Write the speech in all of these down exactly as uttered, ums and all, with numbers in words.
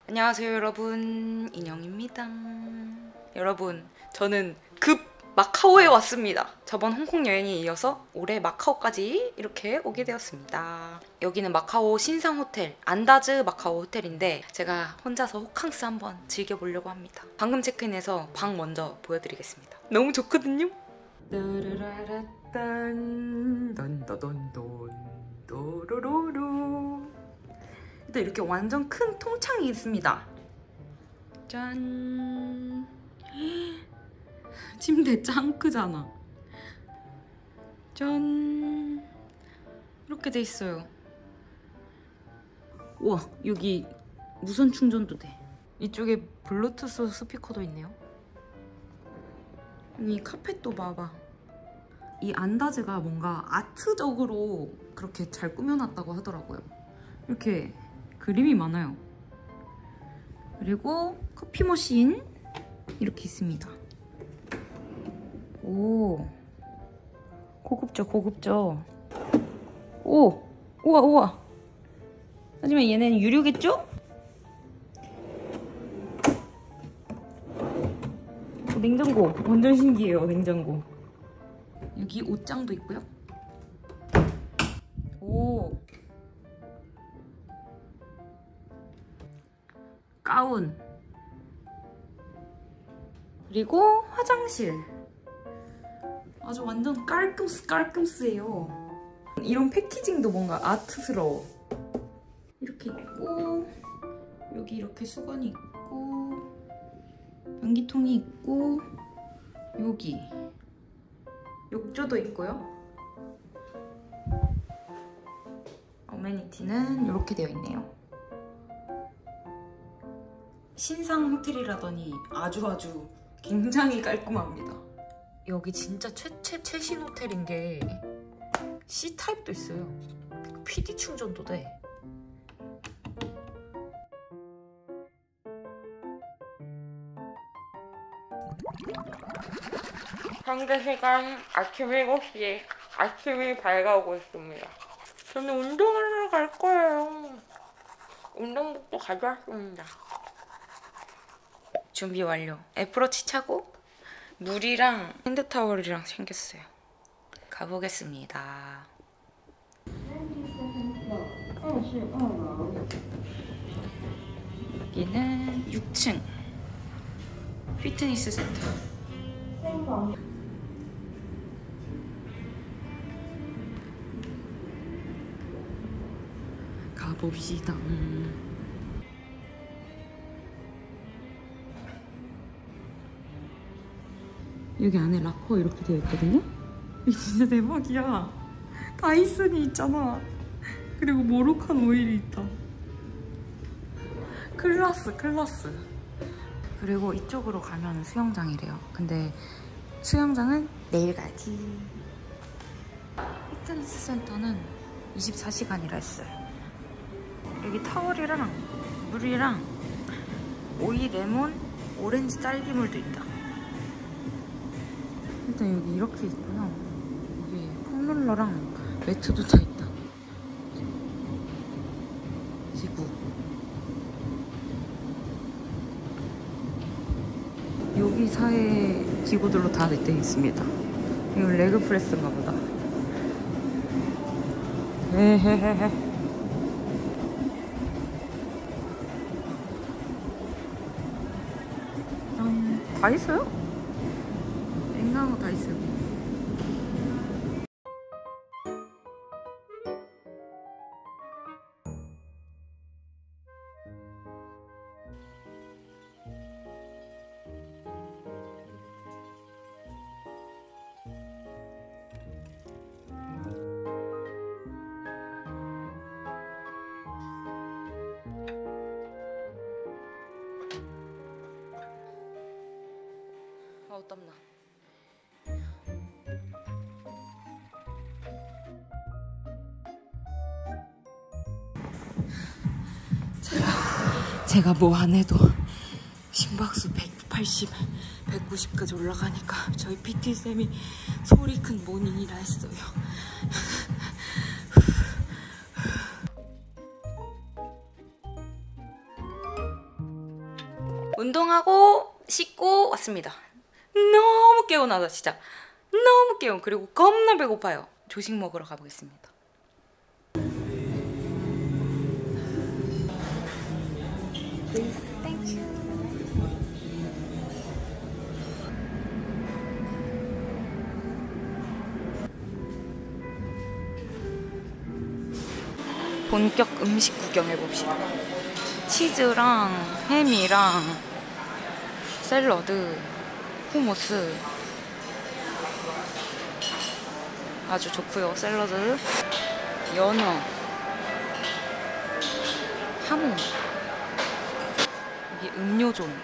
안녕하세요 여러분, 인영입니다. 여러분, 저는 급 마카오에 왔습니다. 저번 홍콩 여행에 이어서 올해 마카오까지 이렇게 오게 되었습니다. 여기는 마카오 신상호텔 안다즈 마카오 호텔인데 제가 혼자서 호캉스 한번 즐겨보려고 합니다. 방금 체크인해서 방 먼저 보여드리겠습니다. 너무 좋거든요? 따라라란 던더던돈 도로로로. 일단 이렇게 완전 큰 통창이 있습니다. 짠. 침대 짱 크잖아. 짠. 이렇게 돼 있어요. 우와, 여기 무선 충전도 돼. 이쪽에 블루투스 스피커도 있네요. 이 카펫도 봐봐. 이 안다즈가 뭔가 아트적으로 그렇게 잘 꾸며놨다고 하더라고요. 이렇게 그림이 많아요. 그리고 커피 머신 이렇게 있습니다. 오, 고급져 고급져. 오, 우와 우와. 하지만 얘네는 유료겠죠? 오, 냉장고 완전 신기해요. 냉장고. 여기 옷장도 있고요. 오, 가운. 그리고 화장실. 아주 완전 깔끔스 깔끔스해요. 이런 패키징도 뭔가 아트스러워. 이렇게 있고, 여기 이렇게 수건이 있고, 변기통이 있고, 여기 욕조도 있고요. 어메니티는 이렇게 되어 있네요. 신상 호텔이라더니 아주 아주 굉장히 깔끔합니다. 여기 진짜 최최 최신 호텔인 게 C타입도 있어요. 피디 충전도 돼. 현재 시간 아침 일곱 시에 아침이 밝아오고 있습니다. 저는 운동하러 갈 거예요. 운동복도 가져왔습니다. 준비 완료. 애플워치 차고 물이랑 핸드타월이랑 챙겼어요. 가보겠습니다. 여기는 육 층 피트니스 센터. 가봅시다. 여기 안에 락커 이렇게 되어 있거든요? 이게 진짜 대박이야. 다이슨이 있잖아. 그리고 모로칸 오일이 있다. 클라스 클라스. 그리고 이쪽으로 가면 수영장이래요. 근데 수영장은 내일 가지. 피트니스 센터는 이십사 시간이라 했어요. 여기 타월이랑 물이랑 오이 레몬 오렌지 딸기물도 있다. 일단 여기 이렇게 있고요. 여기 폼롤러랑 매트도 다 있다. 지구. 여기 사회 기구들로 다 되어 있습니다. 이거 레그 프레스인가 보다. 헤헤헤헤. 음, 다 있어요? 냉장고 다 있어요. 아우 땀나. 제가 제가 뭐 안 해도 심박수 백팔십, 백구십까지 올라가니까 저희 피티쌤이 소리 큰 모닝이라 했어요. 운동하고 씻고 왔습니다. 너무 개운하다 진짜. 너무 개운. 그리고 겁나 배고파요. 조식 먹으러 가보겠습니다. 본격 음식 구경해봅시다. 치즈랑 햄이랑 샐러드, 후무스 아주 좋고요. 샐러드, 연어, 하모, 여기 음료존,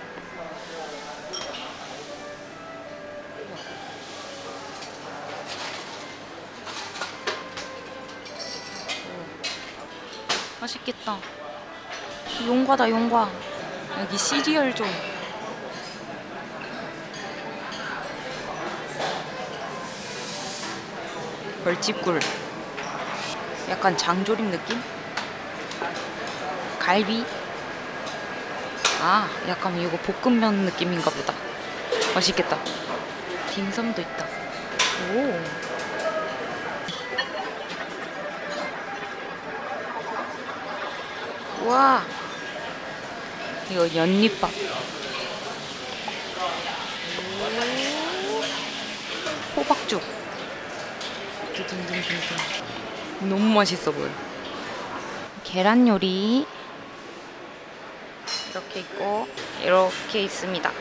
맛있겠다. 용과다 용과. 여기 시리얼 존. 벌집꿀. 약간 장조림 느낌? 갈비. 아, 약간 이거 볶음면 느낌인가 보다. 맛있겠다. 딤섬도 있다. 오. 와, 이거 연잎밥. 호박죽. 두둥둥둥둥. 너무 맛있어 보여. 계란 요리 이렇게 있고 이렇게 있습니다.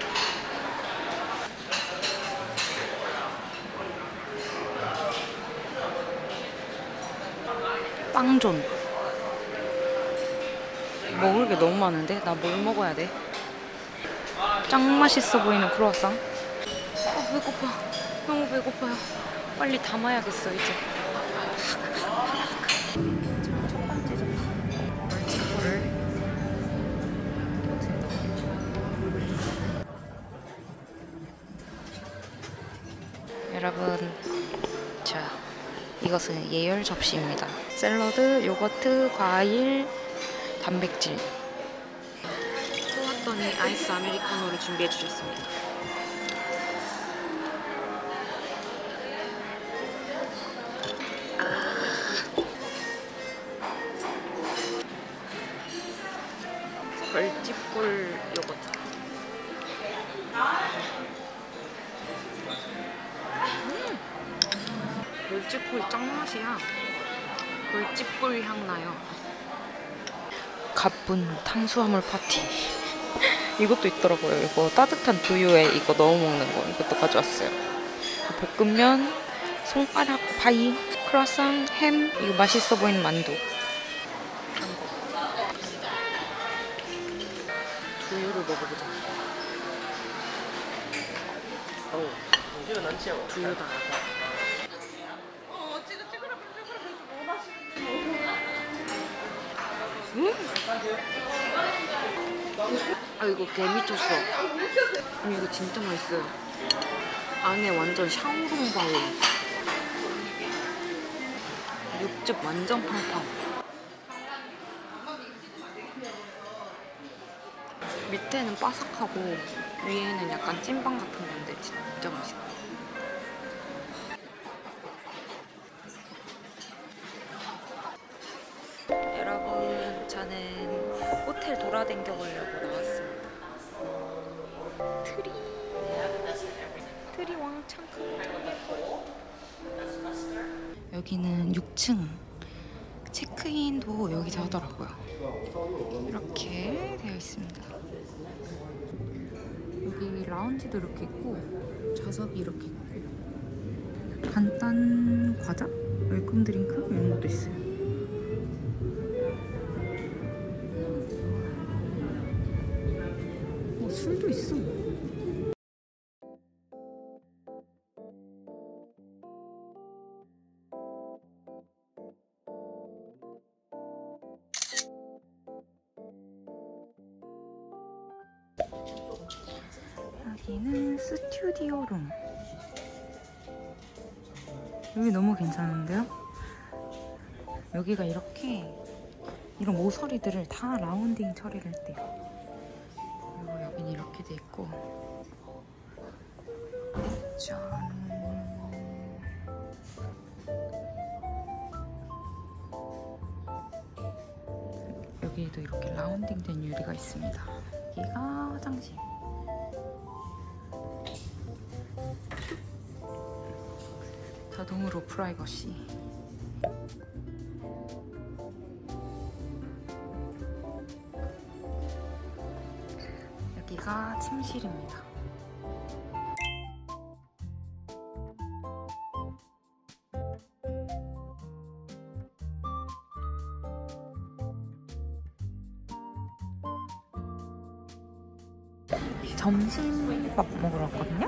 빵존. 먹을 게 너무 많은데? 나 뭘 먹어야 돼? 짱 맛있어 보이는 크루아상. 아, 배고파. 너무 배고파요. 빨리 담아야겠어 이제. 첫 번째 접시. 벌집꿀을 여러분, 자, 이것은 예열 접시입니다. 샐러드, 요거트, 과일, 단백질. 또 왔더니 아이스 아메리카노를 준비해 주셨습니다. 아. 벌집꿀 요거트. 음. 벌집꿀이 짱맛이야. 벌집꿀 향 나요. 가쁜 탄수화물 파티. 이것도 있더라고요. 이거 따뜻한 두유에 이거 넣어 먹는 거. 이것도 가져왔어요. 볶음면, 손가락 파이, 크루아상, 햄. 이거 맛있어 보이는 만두. 두유를 먹어보자. 어우, 두유다. 음? 아, 이거 개미쳤어. 아니, 이거 진짜 맛있어요. 안에 완전 샤오롱바오. 육즙 완전 팡팡. 밑에는 바삭하고 위에는 약간 찐빵 같은 건데 진짜 맛있다. 여러분, 저는 호텔 돌아다녀 보려고 나왔습니다. 트리 트리 왕창 크고. 여기는 육 층. 체크인도 여기서 하더라고요. 이렇게 되어 있습니다. 여기 라운지도 이렇게 있고 좌석이 이렇게 있고 간단 과자? 웰컴 드링크? 이런 것도 있어요. 어, 술도 있어. 여기는 스튜디오 룸. 여기 너무 괜찮은데요? 여기가 이렇게 이런 모서리들을 다 라운딩 처리를 했대요. 그리고 여기는 이렇게 있고. 짠. 여기에도 이렇게 라운딩된 유리가 있습니다. 여기가 화장실. 자동으로 프라이버시. 여기가 침실입니다. 점심밥 먹으러 왔거든요?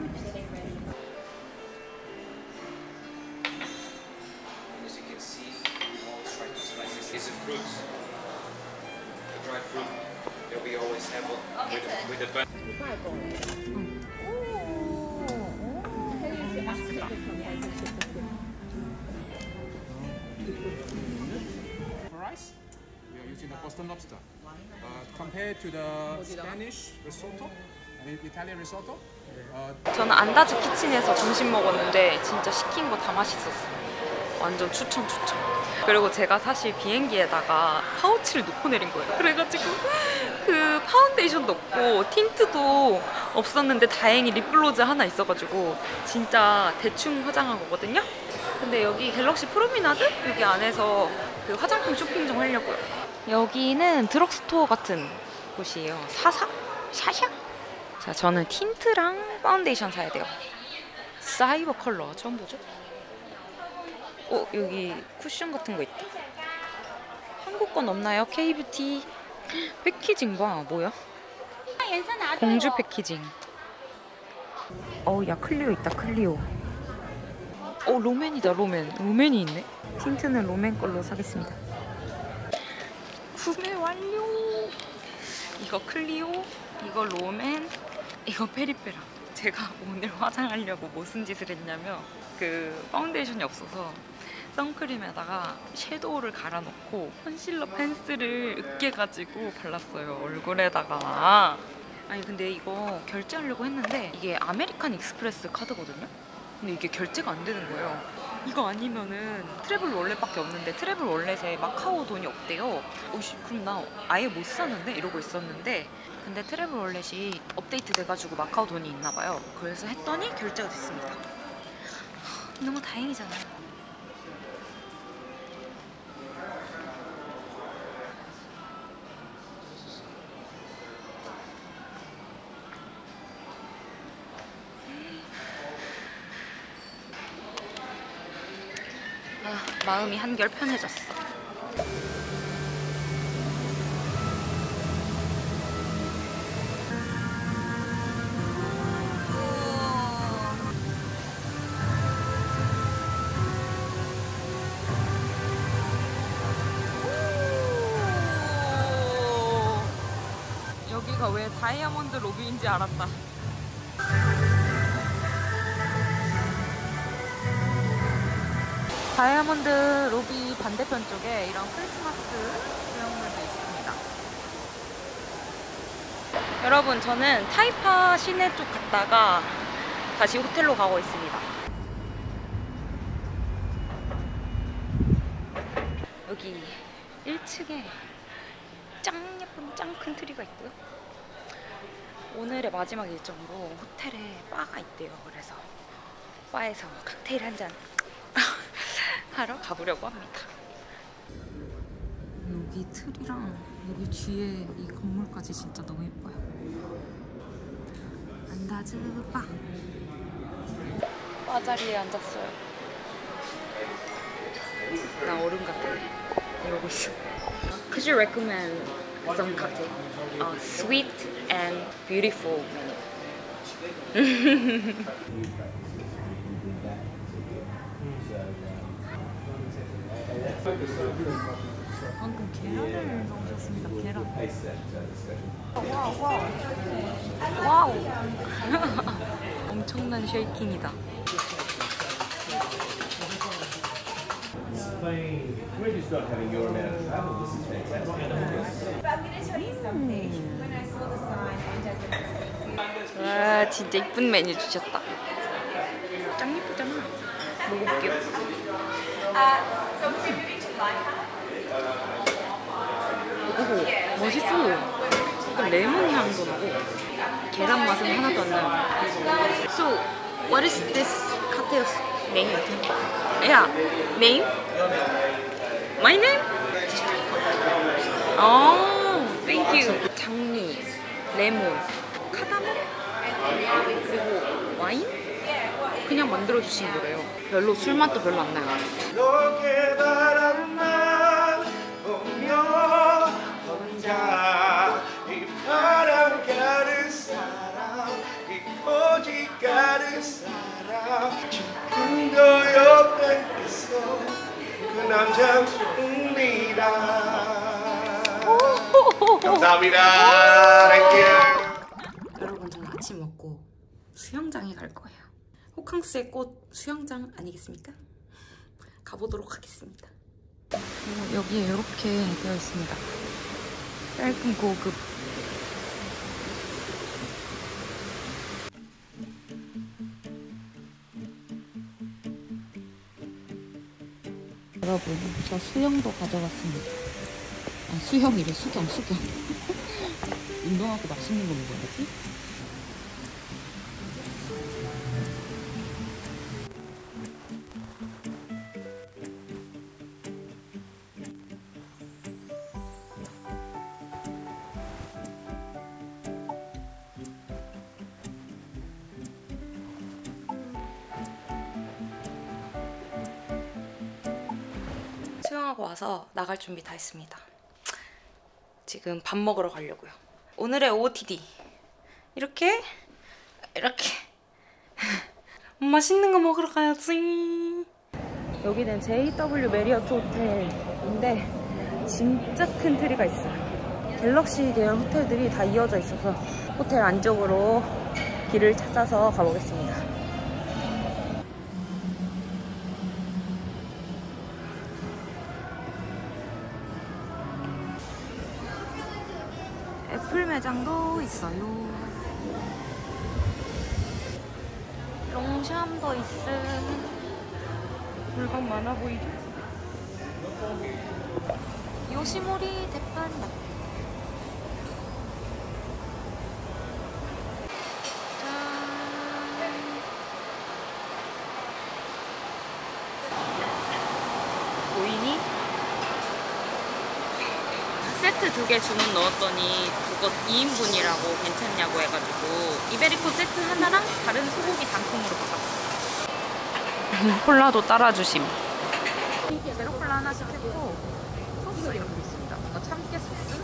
Rice, we are using the Boston lobster. Uh, compared to the Spanish risotto, and Italian risotto. Uh, 저는 안다즈 키친에서 점심 먹었는데 진짜 시킨 거 다 맛있었어요. 완전 추천 추천. 그리고 제가 사실 비행기에다가 파우치를 놓고 내린 거예요. 그래가지고 그 파운데이션도 없고 틴트도 없었는데 다행히 립글로즈 하나 있어가지고 진짜 대충 화장한 거거든요. 근데 여기 갤럭시 프로미나드? 여기 안에서 그 화장품 쇼핑 좀 하려고요. 여기는 드럭스토어 같은 곳이에요. 사사? 샤샤? 자, 저는 틴트랑 파운데이션 사야 돼요. 사이버 컬러 처음 보죠? 어, 여기 쿠션 같은 거 있다. 한국 건 없나요? K뷰티 패키징 봐. 뭐야? 공주 패키징. 어, 야, 클리오 있다. 클리오. 어, 롬앤이다. 롬앤. 롬앤이 있네. 틴트는 롬앤 걸로 사겠습니다. 구매 완료. 이거 클리오, 이거 롬앤, 이거 페리페라. 제가 오늘 화장하려고 무슨 짓을 했냐면 그 파운데이션이 없어서 선크림에다가 섀도우를 갈아놓고 컨실러 펜슬을 으깨가지고 발랐어요. 얼굴에다가. 아니 근데 이거 결제하려고 했는데 이게 아메리칸 익스프레스 카드거든요? 근데 이게 결제가 안 되는 거예요. 이거 아니면은 트래블 월렛밖에 없는데 트래블 월렛에 마카오 돈이 없대요. 오씨, 그럼 나 아예 못 사는데? 이러고 있었는데 근데 트래블 월렛이 업데이트 돼가지고 마카오 돈이 있나 봐요. 그래서 했더니 결제가 됐습니다. 너무 다행이잖아요. 아, 마음이 한결 편해졌어. 여기가 왜 다이아몬드 로비인지 알았다. 다이아몬드 로비 반대편 쪽에 이런 크리스마스 조형물도 있습니다. 여러분, 저는 타이파 시내 쪽 갔다가 다시 호텔로 가고 있습니다. 여기 일 층에 짱 예쁜 짱 큰 트리가 있고요. 오늘의 마지막 일정으로 호텔에 바가 있대요. 그래서 바에서 칵테일 한잔 하러 가보려고 합니다. 여기 틀이랑 여기 뒤에 이 건물까지 진짜 너무 예뻐요. 안다즈 바. 바 자리에 앉았어요. 나 어른 같아. 이러고 있어. Could you recommend some cocktail? Uh, sweet and beautiful menu. 방금 계란을 넣으셨습니다. 계란. 와우, 와우. 와우. 엄청난 쉐이킹이다. We're just not having your amount of travel. This is fantastic. But I'm going to tell you something. When I saw the sign and just 와 진짜 이쁜 메뉴 주셨다. 짱 예쁘잖아. 먹어볼게요. 오 맛있어. 약간 레몬 향도 나고 계란 맛은 하나도 안 나요. So what is this cocktail's name? Yeah, name? My name? 어, thank you. 장미, 레몬, 카다몬, 그리고 와인? 그냥 만들어주신 거래요. 별로 술 맛도 별로 안 나요. 너의 바람만 보며 혼자 이 바람 가는 사람 이 거지 가는 사람 지금도 옆에 있어 그 남자입니다. 감사합니다. Thank you. 여러분 저는 아침 먹고 수영장에 갈 거예요. 호캉스의 꽃 수영장 아니겠습니까? 가보도록 하겠습니다. 어, 여기에 이렇게 되어 있습니다. 짧은 고급. 여러분 저 수영도 가져왔습니다. 아 수영이래. 수경 수경. 운동하고 맛있는 거 먹어야지. 수영하고 와서 나갈 준비 다 했습니다. 지금 밥 먹으러 가려고요. 오늘의 오오티디 이렇게 이렇게 맛있는 거 먹으러 가야지. 여기는 제이더블유 메리어트 호텔인데 진짜 큰 트리가 있어요. 갤럭시 계열 호텔들이 다 이어져 있어서 호텔 안쪽으로 길을 찾아서 가보겠습니다. 애플 매장도 있어요. 롱샴도 있음. 물건 많아 보이죠? 요시모리 대판다. 보이니? 세트 두 개 주문 넣었더니 그거 이 인분이라고 괜찮냐고 해가지고 이베리코 세트 하나랑 다른 소고기 단품으로 바꿨어요. 콜라도 따라주심. 제로 콜라 하나 시켰고 소스 이렇게 있습니다. 이거 참깨 소스.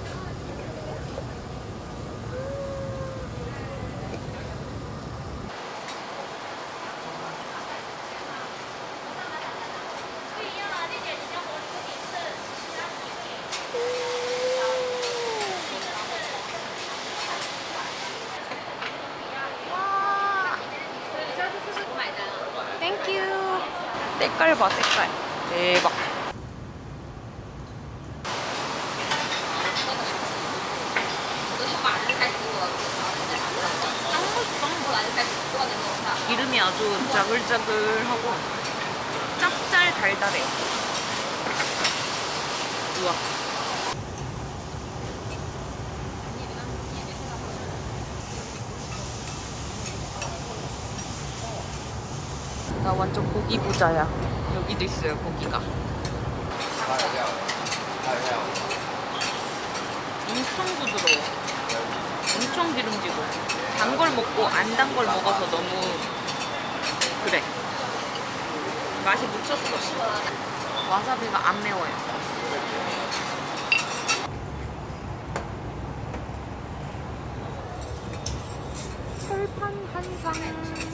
땡큐. 색깔 봐, 색깔. 대박. 기름이 아주 자글자글하고 짭짤 달달해. 우와. 나 완전 고기 부자야. 여기도 있어요, 고기가. 엄청 부드러워. 엄청 기름지고. 단 걸 먹고 안 단 걸 먹어서 너무 그래. 맛이 묻혔어. 와사비가 안 매워요. 철판 한 상.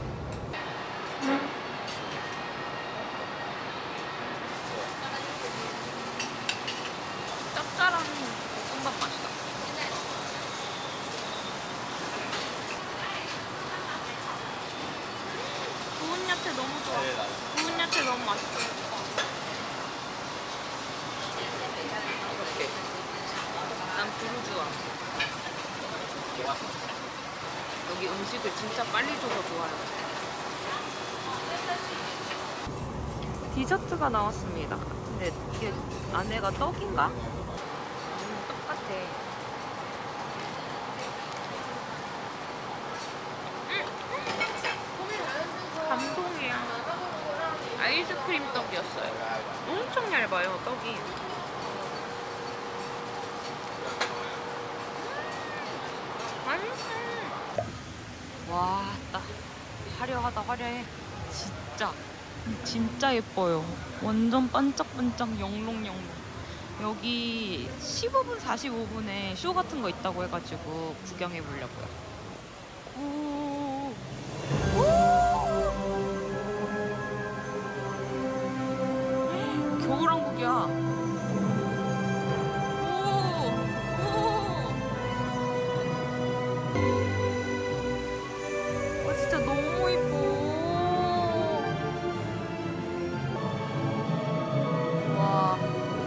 짭짤한 볶음밥 맛이다. 구운 야채 너무 좋아. 구운 야채 너무 맛있어. 이렇게. 난 부르주아. 여기 음식을 진짜 빨리 줘서 좋아요. 디저트가 나왔습니다. 근데 이게 안에가 떡인가? 음, 똑같아. 감동이야. 아이스크림 떡이었어요. 엄청 얇아요, 떡이. 맛있어. 와, 딱 화려하다, 화려해. 진짜. 진짜 예뻐요. 완전 반짝반짝 영롱영롱. 여기 십오 분, 사십오 분에 쇼 같은 거 있다고 해가지고 구경해 보려고요. 오. 오. 겨울왕국이야. 오. 오. 와, 진짜 너무 이뻐. 와.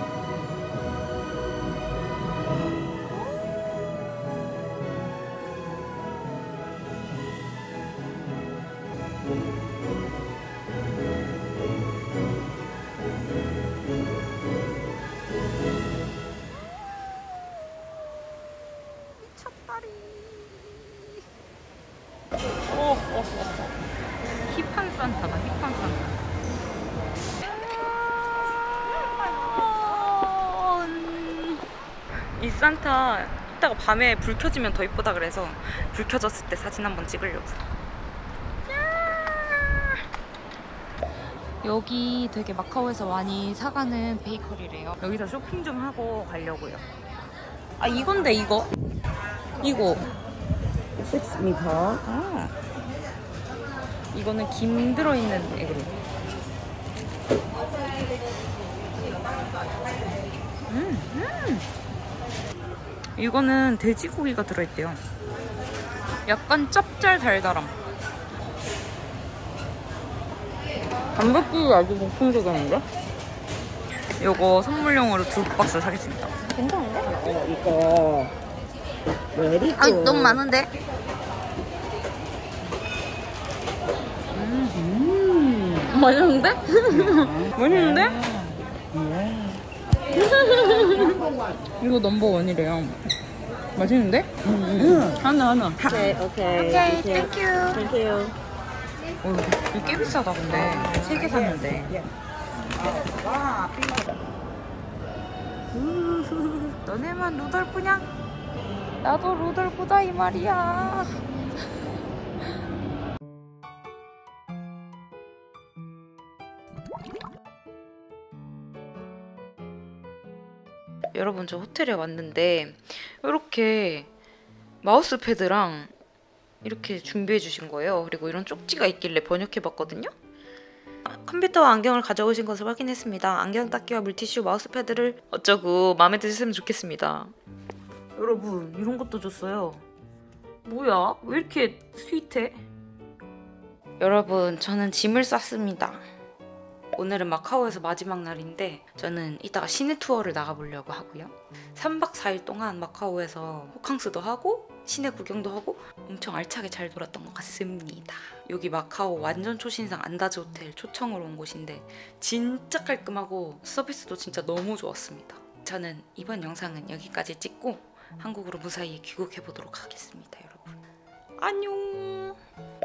미쳤다리. 오, 오, 오. 힙한 산타다, 힙한 산타. 이 산타 이따가 밤에 불 켜지면 더 이쁘다 그래서 불 켜졌을 때 사진 한번 찍으려고. 여기 되게 마카오에서 많이 사가는 베이커리래요. 여기서 쇼핑 좀 하고 가려고요. 아, 이건데 이거 이거 육 미터. 아, 이거는 김 들어있는 에그로. 음, 음. 이거는 돼지고기가 들어있대요. 약간 짭짤 달달함. 단백질이 아주 보풍족인데? 요거 선물용으로 두 박스 사겠습니다. 괜찮은데? 어, 이거 메리 아, 너무 많은데? 음. 맛있는데? 맛있는데? 이거 넘버원이래요. 맛있는데? 음. 하나 하나. 오케이, 오케이. 오케이, 땡큐. 땡큐. 어, 이거 꽤 비싸다 근데. 세 개 샀는데. 우후, 너네만 루돌프냐? 나도 루돌프다 이 말이야. 여러분, 저 호텔에 왔는데 이렇게 마우스패드랑 이렇게 준비해 주신 거예요. 그리고 이런 쪽지가 있길래 번역해 봤거든요. 컴퓨터와 안경을 가져오신 것을 확인했습니다. 안경 닦기와 물티슈, 마우스패드를 어쩌고 마음에 드셨으면 좋겠습니다. 여러분, 이런 것도 줬어요. 뭐야? 왜 이렇게 스윗해? 여러분, 저는 짐을 쌌습니다. 오늘은 마카오에서 마지막 날인데 저는 이따가 시내 투어를 나가보려고 하고요. 삼 박 사 일 동안 마카오에서 호캉스도 하고 시내 구경도 하고 엄청 알차게 잘 놀았던 것 같습니다. 여기 마카오 완전 초신상 안다즈 호텔 초청으로 온 곳인데 진짜 깔끔하고 서비스도 진짜 너무 좋았습니다. 저는 이번 영상은 여기까지 찍고 한국으로 무사히 귀국해보도록 하겠습니다, 여러분. 안녕.